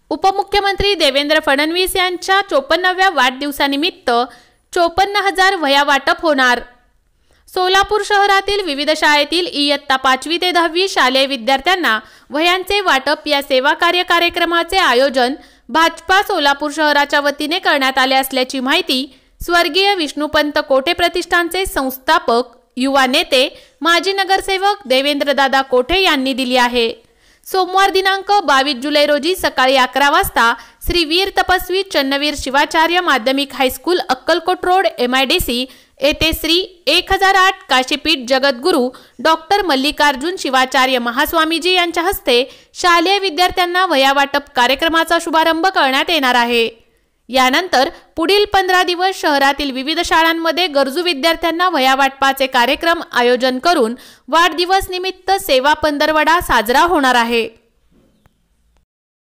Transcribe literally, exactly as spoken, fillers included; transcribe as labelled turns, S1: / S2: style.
S1: उपमुख्यमंत्री देवेंद्र फडणवीस यांच्या चोपन्नाव्या वाढदिवसानिमित्त चोपन्न हजार वह्या वाटप होणार। सोलापूर शहरातील विविध शाळेतील इयत्ता पाचवी ते दहावी शालेय विद्यार्थ्यांना वह्यांचे वाटप या सेवा कार्य कार्यक्रमाचे आयोजन भाजपा सोलापूर शहराच्या वतीने करण्यात आले असल्याची माहिती स्वर्गीय विष्णुपंत कोठे प्रतिष्ठानचे संस्थापक, युवा नेते, माजी नगरसेवक देवेंद्रदादा कोठे यांनी दिली आहे। सोमवार दिनांक बावीस जुलै रोजी सकाळी अकरा वाजता श्री वीर तपस्वी चन्नवीर शिवाचार्य माध्यमिक high school Akkalkot road M I D C येथे श्री एक हजार आठ काशीपीठ जगद्गुरू डॉक्टर मल्लिकार्जुन शिवाचार्य महास्वामीजी यांच्या हस्ते शालेय विद्यार्थ्यांना वह्या वाटप कार्यक्रमाचा शुभारंभ करण्यात येणार आहे। यानंतर पुढील पंधरा दिवस शहरातील विविध शाळांमध्ये गरजू विद्यार्थ्यांना वह्या वाटपाचे कार्यक्रम आयोजन करून वाढदिवस निमित्त सेवा पंधरवडा साजरा होणार आहे।